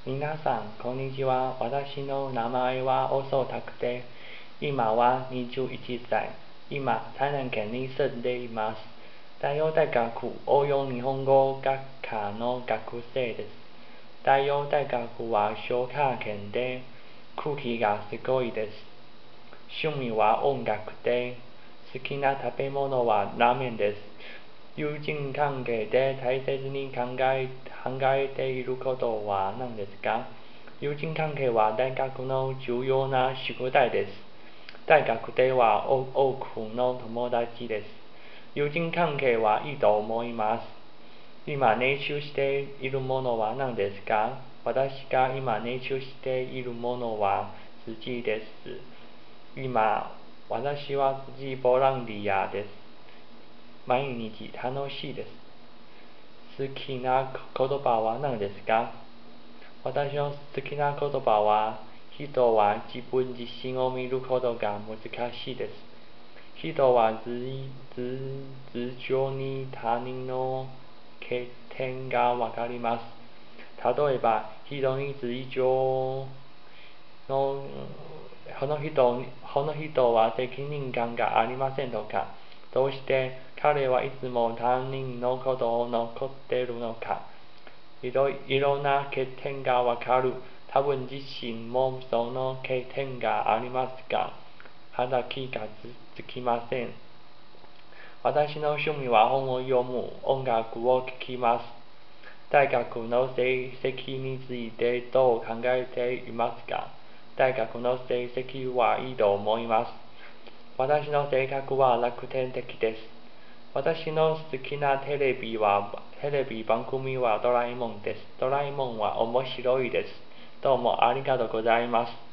皆さん、こんにちは。私の名前は遅田で、今は21歳。今、台南県に住んでいます。大洋大学応用日本語学科の学生です。大洋大学は小科県で、空気がすごいです。趣味は音楽で、好きな食べ物はラーメンです。友人関係で大切に考えていることは何ですか？友人関係は大学の重要な宿題です。大学では多くの友達です。友人関係はいいと思います。今熱中しているものは何ですか？私が今熱中しているものは好きです。今、私はボランティアです。毎日楽しいです。好きな言葉は何ですか？私の好きな言葉は、人は自分自身を見ることが難しいです。人は自情に他人の欠点がわかります。例えば、人に自情のこの人は責任感がありませんとか、どうして彼はいつも他人のことを残っているのか、いろんな欠点がわかる。多分自身もその欠点がありますが、まだ気がつきません。私の趣味は本を読む、音楽を聴きます。大学の成績についてどう考えていますか？大学の成績はいいと思います。私の性格は楽天的です。私の好きなテレビ番組はドラえもんです。ドラえもんは面白いです。どうもありがとうございます。